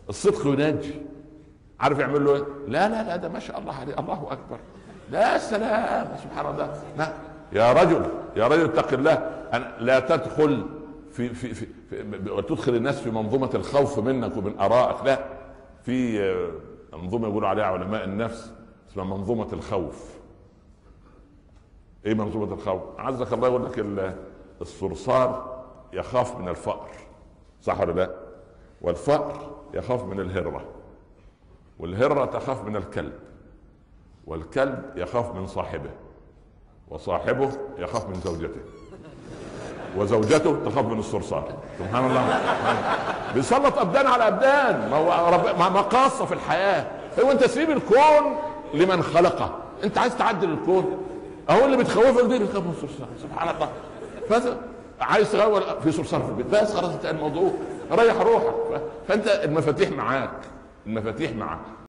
الصدق ينجي. عارف يعمل له ايه؟ لا لا لا ده ما شاء الله عليه، الله اكبر، لا سلام سبحان الله. لا يا رجل، يا رجل اتق الله، أن لا تدخل وتدخل الناس في منظومة الخوف منك ومن آرائك. لا، في منظومة يقولوا عليها علماء النفس اسمها منظومة الخوف. ايه منظومة الخوف؟ عزك الله يقول لك الصرصار يخاف من الفأر، صح ولا لا؟ والفأر يخاف من الهرة، والهرة تخاف من الكلب، والكلب يخاف من صاحبه، وصاحبه يخاف من زوجته، وزوجته تخاف من الصرصار. سبحان الله، بيسلط ابدان على ابدان. ما قاصه في الحياه. هو انت سيب الكون لمن خلقه. انت عايز تعدل الكون، اهو اللي بتخوفك دي بتخاف من الصرصار. سبحان الله. فانت عايز تغول في صرصار في البيت، بس خلاص انتهى الموضوع، ريح روحك. فانت المفاتيح معاك، المفاتيح معاك.